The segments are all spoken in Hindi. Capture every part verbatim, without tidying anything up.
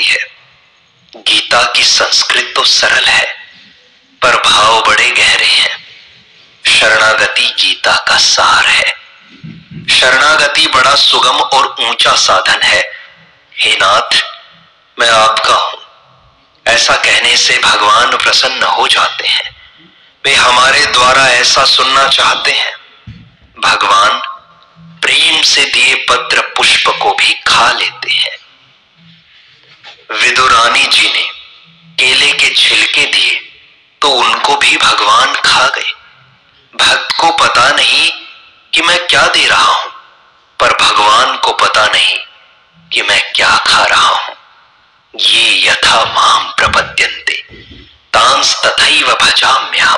है। गीता की संस्कृत तो सरल है, पर भाव बड़े गहरे हैं। शरणागति गीता का सार है। शरणागति बड़ा सुगम और ऊंचा साधन है। हे नाथ, मैं आपका हूं, ऐसा कहने से भगवान प्रसन्न हो जाते हैं। वे हमारे द्वारा ऐसा सुनना चाहते हैं। भगवान प्रेम से दिए पत्र पुष्प को भी खा लेते हैं। विदुरानी जी ने केले के छिलके दिए तो उनको भी भगवान खा गए। भक्त को पता नहीं कि मैं क्या दे रहा हूं, पर भगवान को पता नहीं कि मैं क्या खा रहा हूं। ये यथा माम प्रपद्यन्ते तांस तथैव भजाम्यहम्।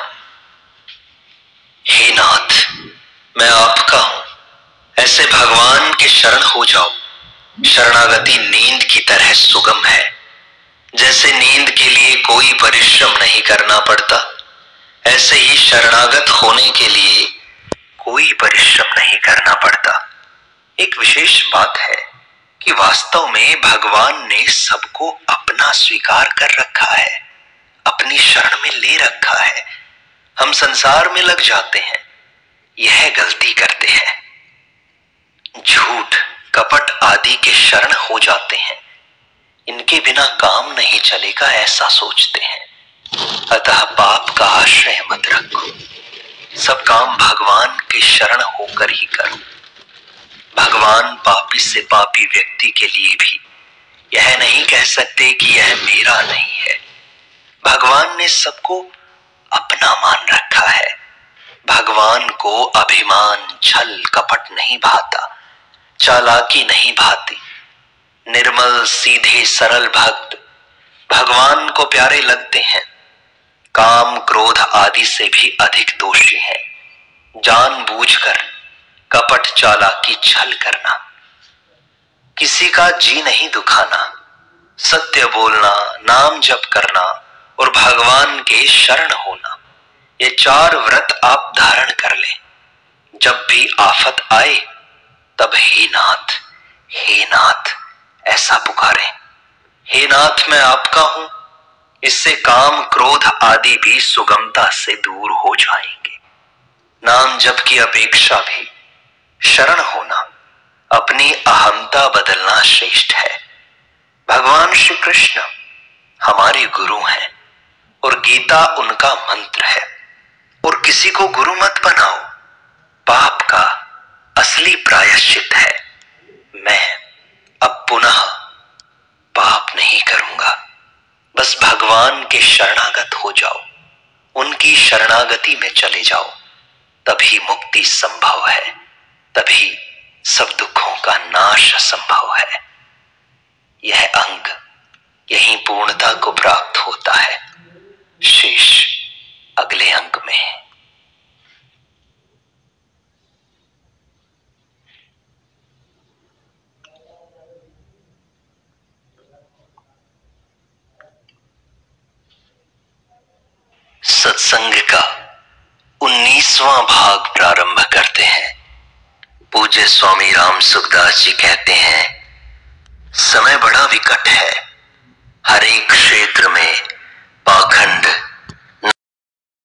हे नाथ, मैं आपका हूं, ऐसे भगवान के शरण हो जाओ। शरणागति नींद की तरह सुगम है। जैसे नींद के लिए कोई परिश्रम नहीं करना पड़ता, ऐसे ही शरणागत होने के लिए कोई परिश्रम नहीं करना पड़ता। एक विशेष बात है कि वास्तव में भगवान ने सबको अपना स्वीकार कर रखा है, अपनी शरण में ले रखा है। हम संसार में लग जाते हैं, यह गलती करते हैं, झूठ कपट आदि के शरण हो जाते हैं। इनके बिना काम नहीं चलेगा ऐसा सोचते हैं। अतः पाप का आश्रय मत रखो, सब काम भगवान के शरण होकर ही करो। भगवान पापी से पापी व्यक्ति के लिए भी यह नहीं कह सकते कि यह मेरा नहीं है। भगवान ने सबको अपना मान रखा है। भगवान को अभिमान छल कपट नहीं भाता, चालाकी नहीं भाती। निर्मल सीधे सरल भक्त भगवान को प्यारे लगते हैं। काम क्रोध आदि से भी अधिक दोषी है जानबूझकर कपट चालाकी छल करना, किसी का जी नहीं दुखाना, सत्य बोलना, नाम जप करना और भगवान के शरण होना। ये चार व्रत आप धारण कर लें। जब भी आफत आए तब हे नाथ, हे नाथ ऐसा पुकारें। हे नाथ, मैं आपका हूं। इससे काम क्रोध आदि भी सुगमता से दूर हो जाएंगे। नाम जप की अपेक्षा भी शरण होना, अपनी अहंता बदलना श्रेष्ठ है। भगवान श्री कृष्ण हमारे गुरु हैं और गीता उनका मंत्र है। और किसी को गुरु मत बनाओ, पाप का असली प्रायश्चित है। मैं अब पुनः पाप नहीं करूंगा। बस भगवान के शरणागत हो जाओ, उनकी शरणागति में चले जाओ, तभी मुक्ति संभव है, तभी सब दुखों का नाश संभव है। यह अंग यहीं पूर्णता को प्राप्त होता है। शेष अगले अंग में है। सत्संग का उन्नीसवां भाग प्रारंभ करते हैं। पूज्य स्वामी राम सुखदास जी कहते हैं, समय बड़ा विकट है। हर एक क्षेत्र में पाखंड